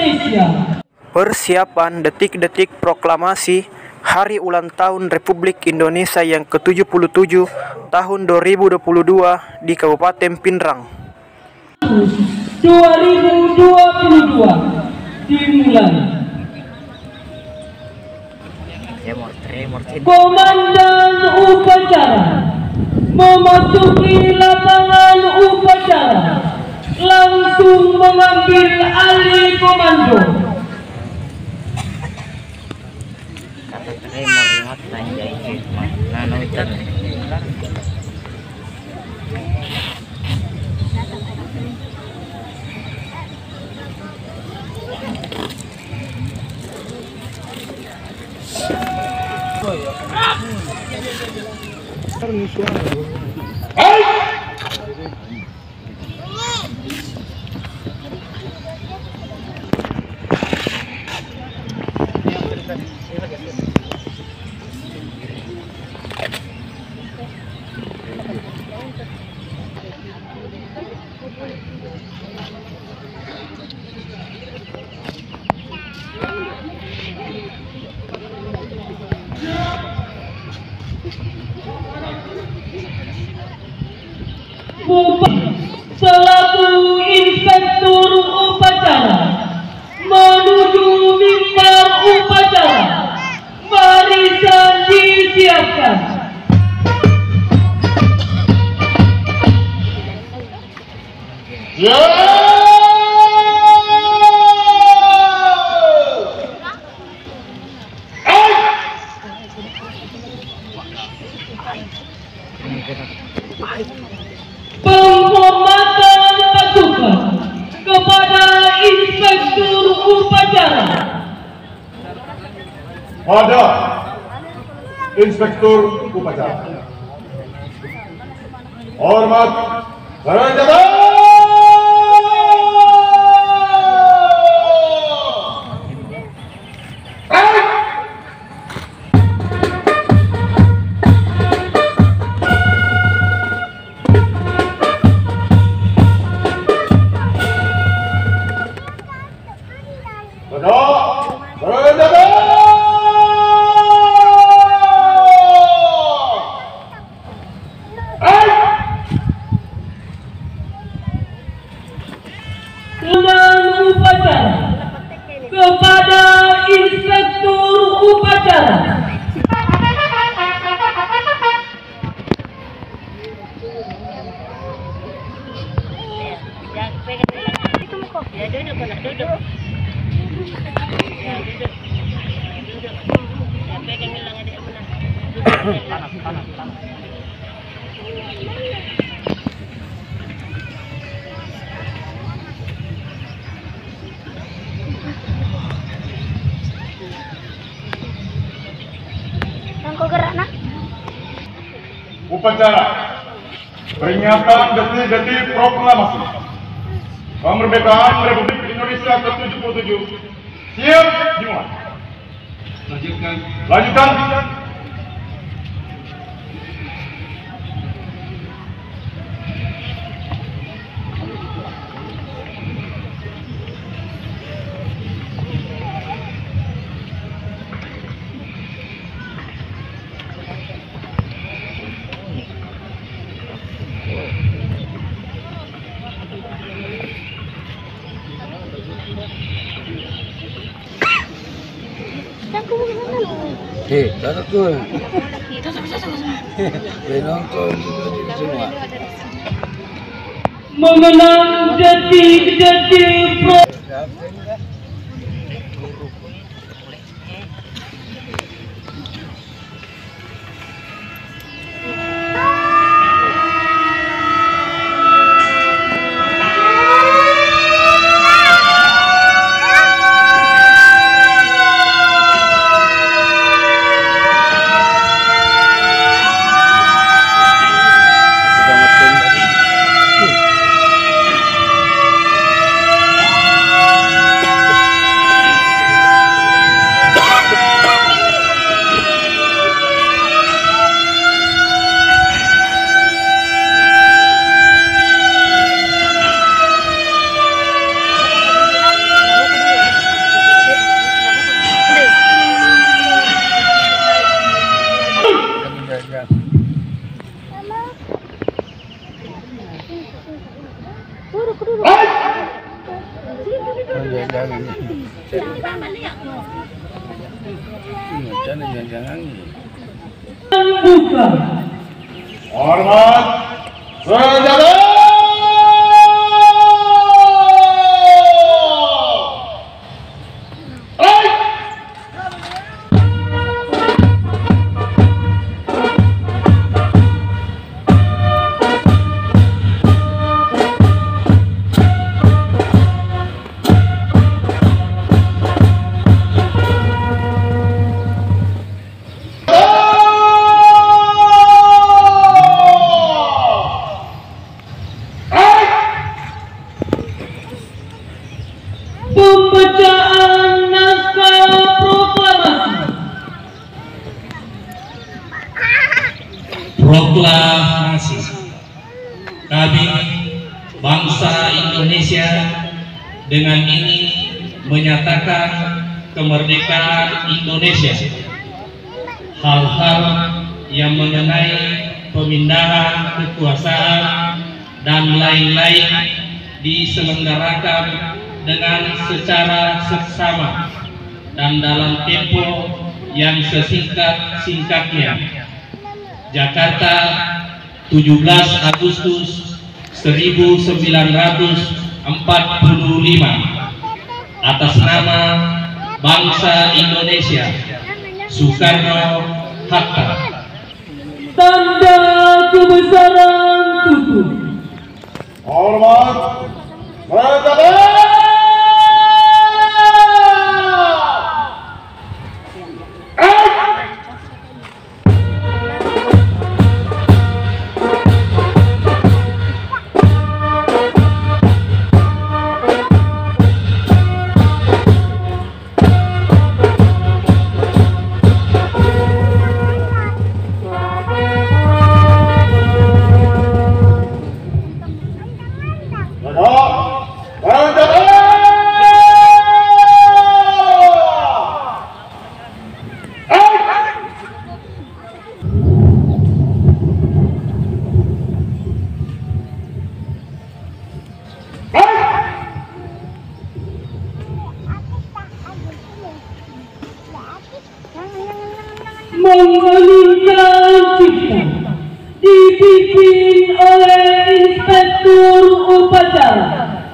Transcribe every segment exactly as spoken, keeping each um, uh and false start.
Indonesia. Persiapan detik-detik proklamasi Hari Ulang Tahun Republik Indonesia yang ke tujuh puluh tujuh tahun dua ribu dua puluh dua di Kabupaten Pinrang. dua ribu dua puluh dua dimulai. Komandan upacara memasuki lapangan upacara, langsung mengambil alih komando. Selaku inspektur upacara menuju mimbar upacara, barisan disiapkan. Yeah! Penghormatan pasukan kepada inspektur upacara. Pada inspektur upacara. Hormat, berjaga. Kepada inspektur upacara. Itu kok ya duduk nak duduk. Ya duduk. Duduk. Ya pegang hilang adik mana. Panas panas panas. Upacara peringatan detik-detik proklamasi kemerdekaan Republik Indonesia ke tujuh puluh tujuh siap dimulai. Lanjutkan. Lanjutkan. Eh, tak takut. Eh, nonton semua. Mengenang detik-detik pro. jangan-jangan. Jangan-jangan. Buka. Hormat. Senjata. Pembacaan naskah proklamasi. Proklamasi. Kami, bangsa Indonesia, dengan ini menyatakan kemerdekaan Indonesia. Hal-hal yang mengenai pemindahan kekuasaan dan lain-lain diselenggarakan dengan secara seksama dan dalam tempo yang sesingkat-singkatnya. Jakarta, tujuh belas Agustus seribu sembilan ratus empat puluh lima. Atas nama bangsa Indonesia, Soekarno-Hatta. Tanda kebesaran tutup. Hormat. Senjata. Mengalihkan cipta dipimpin oleh Inspektur Upacara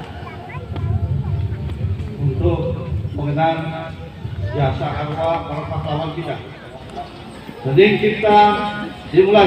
Untuk mengenang jasa arwah para pahlawan kita. Jadi kita dimulai.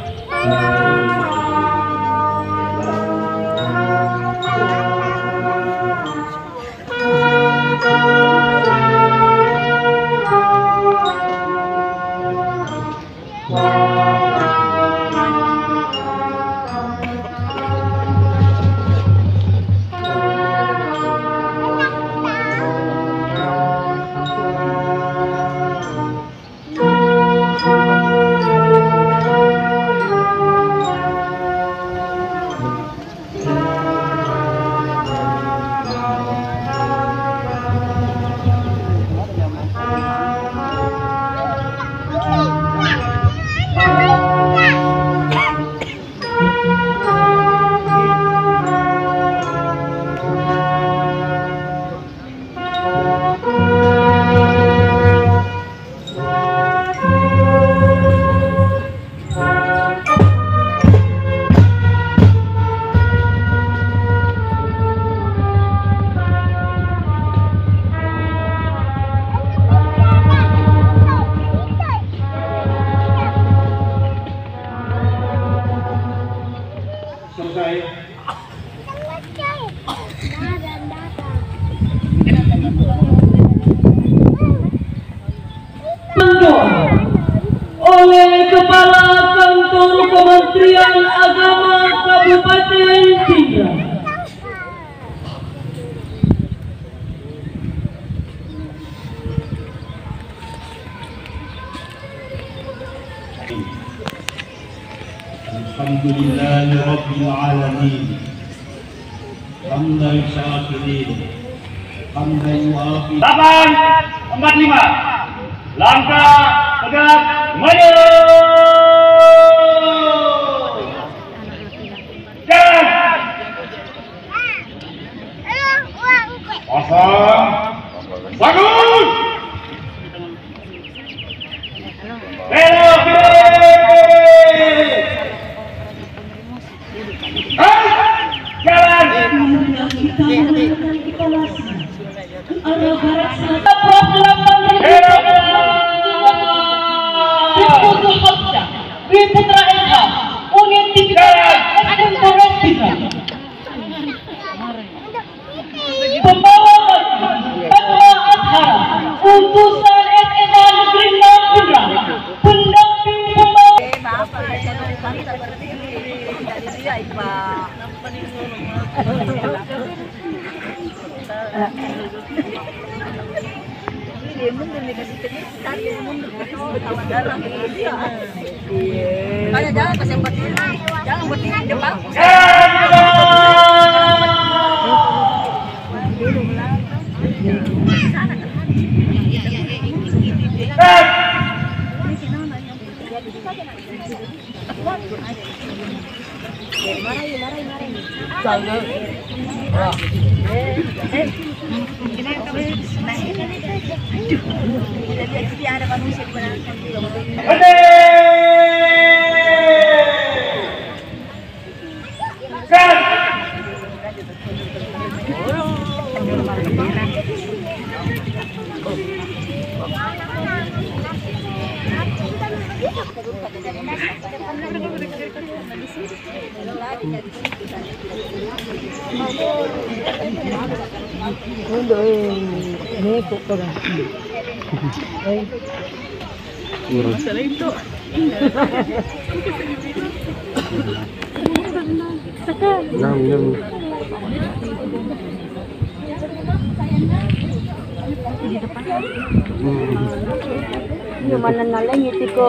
oleh Kepala Kantor Kementerian Agama Kabupaten Pindrang. Alhamdulillahi Rabbil Alamin. Hamdan syakirin. Hamdan mu'afin. delapan empat lima. Langkah tegak maju. Jalan. Pasang. Bagus. Belok kiri. Hai. Jalan. Arah barat selatan program Dwi Putra S H unit tiga Eksploras tiga pembawa Fatwa Azhara utusan S M A Negeri enam Pindrang pendamping pembawa Makanya jangan pas yang berdiri, jangan berdiri di depan. Ada manusia di mana? Mana naleng itu ko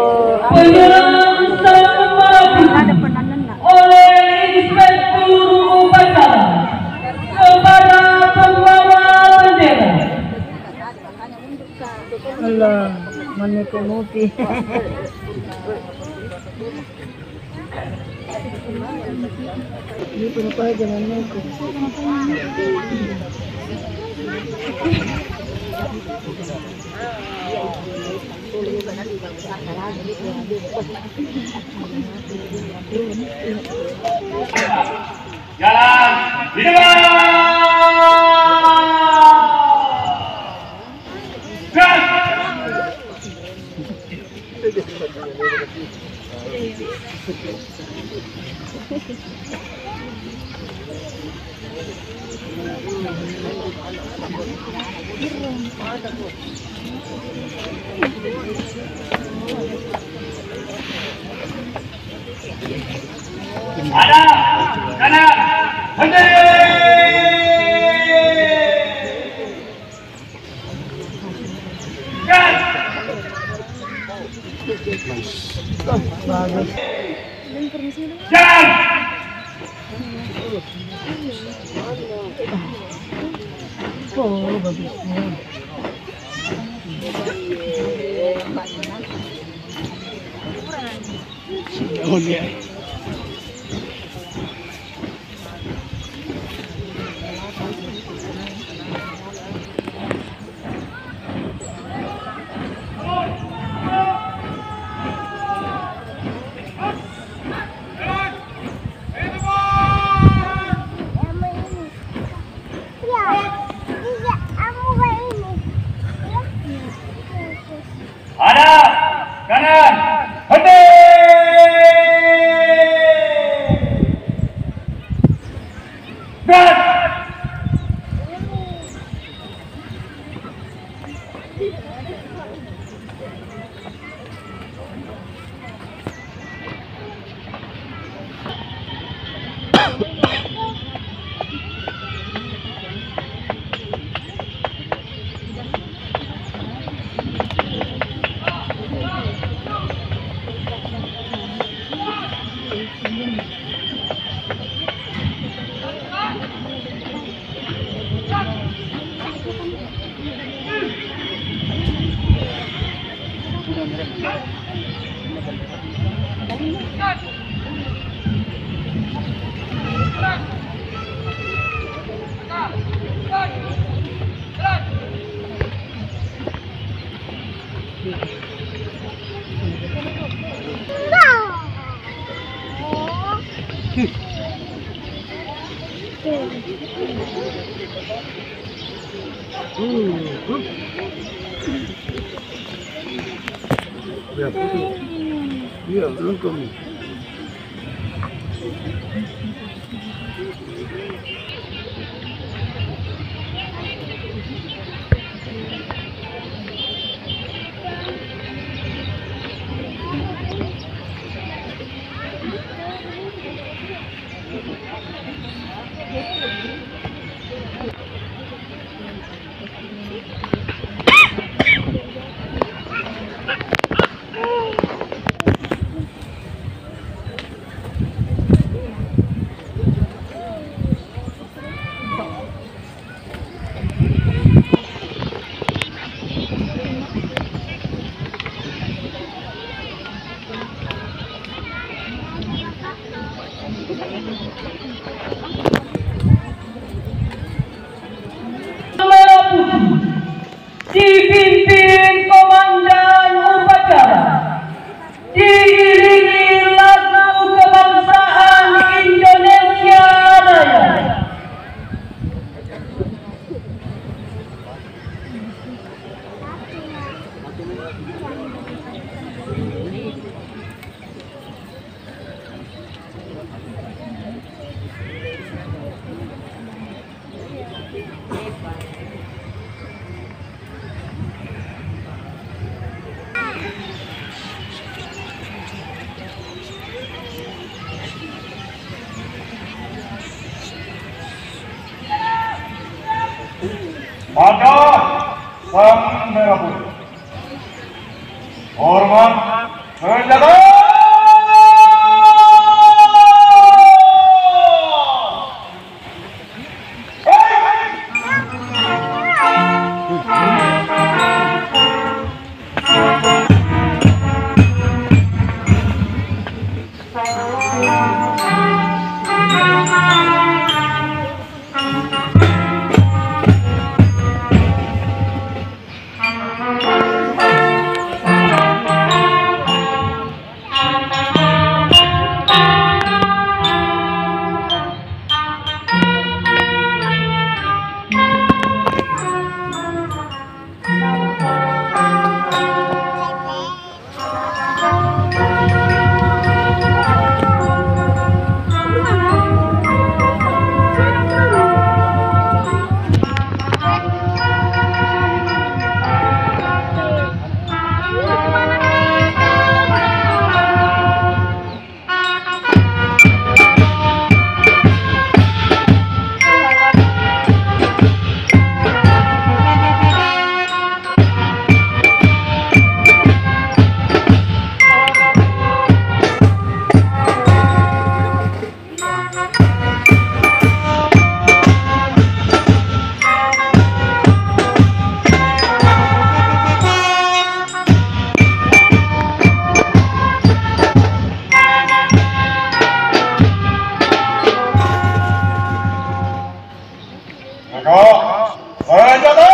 ada penanan oleh Inspektur Upacara kepada pembawa bendera. Allah, mana kemuti. Ini pun apa jalannya itu. Jalan di depan. Gas. Ada kanan henti. Gas. Jalan. Oh, bagus. Oh, yeah. Ada kanan henti. Iya, beruntung. Merah putih dipimpin komandan upacara diiringi lagu kebangsaan Indonesia Raya. Pada sang merah putih, hormat senjata. Senjata.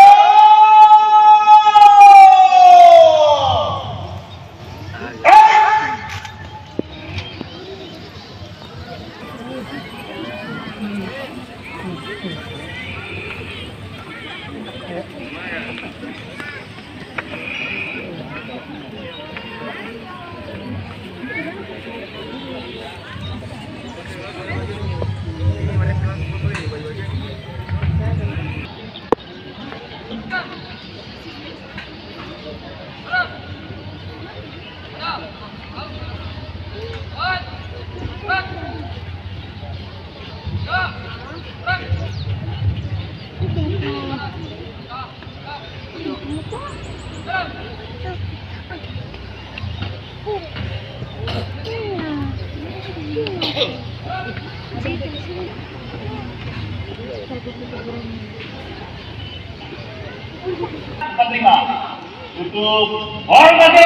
Penerima untuk hormati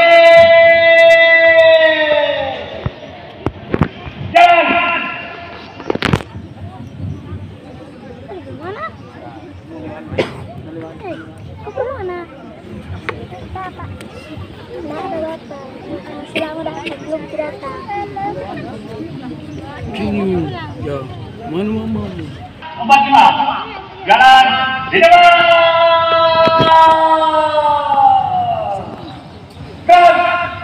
jalan. Mana? Eh, kok mana? Bapak. Nggak ada bapak. Silang udah belum datang. Sini. Ya. Mana mama? Empat lima. Jalan di depan. Gas.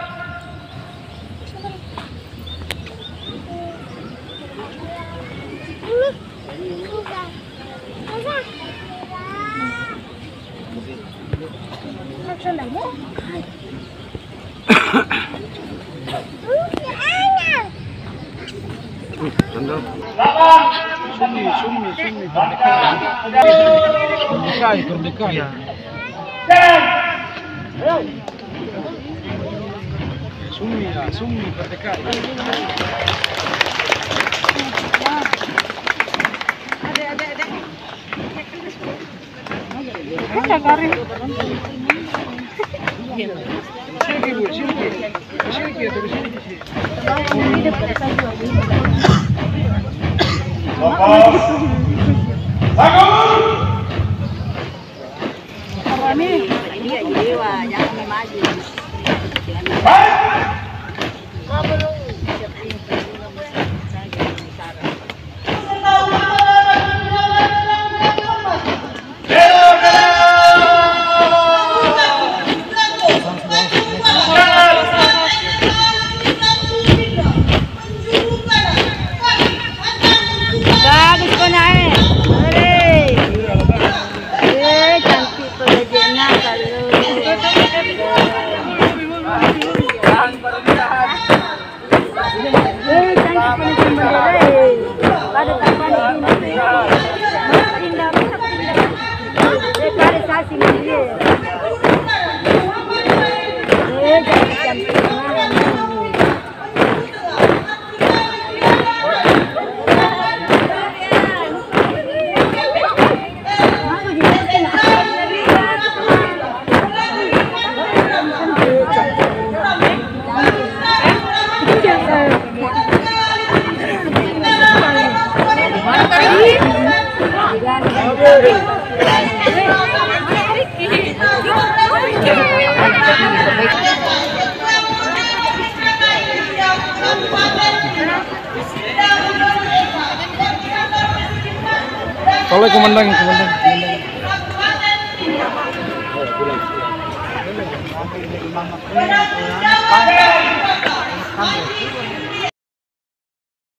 Sumi, sumi, sumi. Berdekai, berdekai. Sumi ya, sumi, berdekai. Sini bu, sini, sini kita sini. Fokus. Bangun. Bagus kau naik. Hore. Eh, cantik pengajiannya kalau. Eh, cantik pengajian. Pada kapan ini? Indah, eh, pada saat ini dia. Eh, cantik cantik. Kalau komandan, komandan, komandan.